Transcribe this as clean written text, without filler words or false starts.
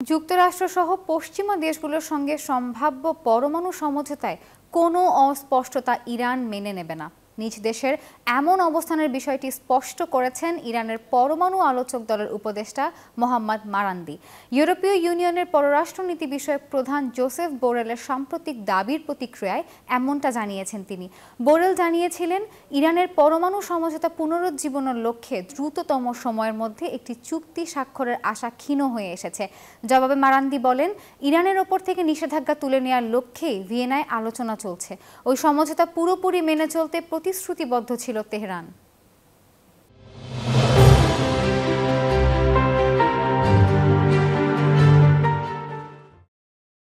যুক্তরাষ্ট্রসহ পশ্চিমা দেশগুলোর সঙ্গে সম্ভাব্য পরমাণু সমঝোতায় কোনো অস্পষ্টতা ইরান মেনে নেবে না। নিজ দেশের এমন অবস্থানের বিষয়টি স্পষ্ট করেছেন ইরানের পরমাণু আলোচক দলের উপদেষ্টা মোহাম্মদ মারান্দি। ইউরোপীয় ইউনিয়নের পররাষ্ট্রনীতি বিষয়ক প্রধান জোসেফ বোরেলের সাম্প্রতিক দাবির প্রতিক্রিয়ায় এমনটা জানিয়েছেন তিনি। বোরেল জানিয়েছিলেন, ইরানের পরমাণু সমঝোতা পুনরুজ্জীবনের লক্ষ্যে দ্রুততম সময়ের মধ্যে একটি চুক্তি স্বাক্ষরের আশা ক্ষীণ হয়ে এসেছে। জবাবে মারান্দি বলেন, ইরানের ওপর থেকে নিষেধাজ্ঞা তুলে নেওয়ার লক্ষ্যেই ভিয়েনায় আলোচনা চলছে। ওই সমঝোতা পুরোপুরি মেনে চলতে প্রতিশ্রুতিবদ্ধ ছিল তেহরান।